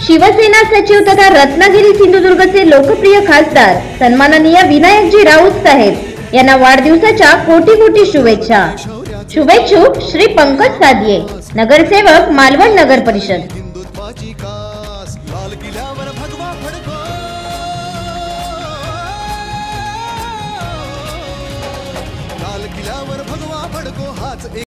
शिवसेना सचिव तथा रत्नागिरी सिंधुदुर्गचे लोकप्रिय खासदार सन्माननीय विनायकजी राऊत साहेब यांना वाढदिवसाच्या कोटी कोटी शुभेच्छा। शुभेच्छुक श्री पंकज सादिये, नगरसेवक मालवण नगर परिषद। लाल किल्ल्यावर भगवा फडको हाच